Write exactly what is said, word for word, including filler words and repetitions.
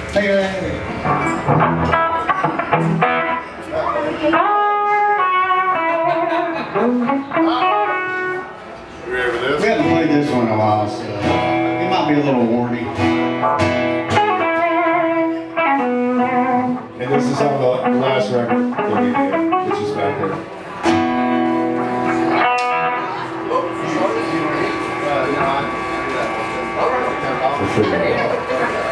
Hey, hey, hey. You ready for this? We haven't played this one in a while, so it might be a little warning. And this is on the last record that we did, which is back there. We'll figure it out.